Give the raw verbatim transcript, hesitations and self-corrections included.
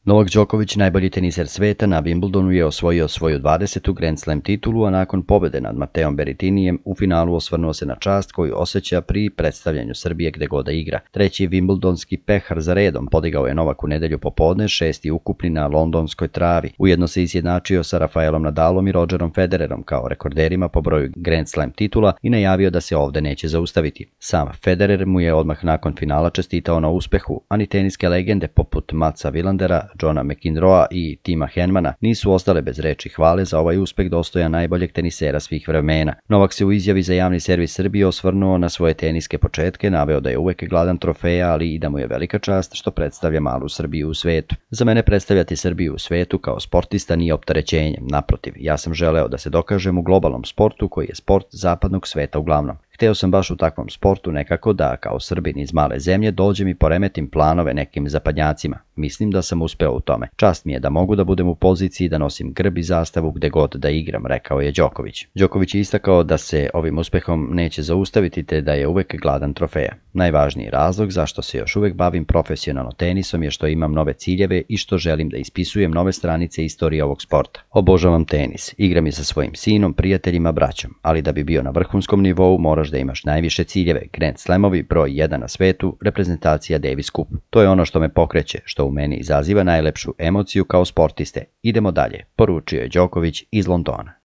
Novak Đoković, najbolji teniser sveta, na Wimbledonu je osvojio svoju dvadesetu Grand Slam titulu, a nakon pobede nad Mateom Berrettinijem u finalu osvrnuo se na čast koju osjeća pri predstavljanju Srbije gde god da igra. Treći Wimbledonski pehar za redom podigao je Novak u nedelju popodne, šesti ukupni na londonskoj travi. Ujedno se izjednačio sa Rafaelom Nadalom i Rodgerom Federerom kao rekorderima po broju Grand Slam titula i najavio da se ovde neće zaustaviti. Sam Federer mu je odmah nakon finala čestitao na uspehu, a ni teniske legende poput Matsa Wilandera, Johna McEnroea i Tima Henmana nisu ostale bez reči hvale za ovaj uspeh dostojan najboljeg tenisera svih vremena. Novak se u izjavi za javni servis Srbije osvrnuo na svoje teniske početke, naveo da je uvek gladan trofeja, ali i da mu je velika čast što predstavlja malu Srbiju u svetu. Za mene predstavljati Srbiju u svetu kao sportista nije opterećenje, naprotiv, ja sam želeo da se dokažem u globalnom sportu koji je sport zapadnog sveta uglavnom. Hteo sam baš u takvom sportu nekako da, kao Srbin iz male zemlje, dođem i poremetim planove nekim zapadnjacima. Mislim da sam uspeo u tome. Čast mi je da mogu da budem u poziciji da nosim grb i zastavu gde god da igram, rekao je Đoković. Đoković je istakao da se ovim uspehom neće zaustaviti te da je uvek gladan trofeja. Najvažniji razlog zašto se još uvek bavim profesionalno tenisom je što imam nove ciljeve i što želim da ispisujem nove stranice istorije ovog sporta. Obožavam tenis, igram je sa svojim sinom, prijateljima, braćom, ali da bi bio na vrhunskom nivou moraš da imaš najviše ciljeve, Grand Slamovi, broj jedan na svetu, reprezentacija Davis Cup. To je ono što me pokreće, što u meni izaziva najlepšu emociju kao sportiste. Idemo dalje, poručio je Đoković iz Londona.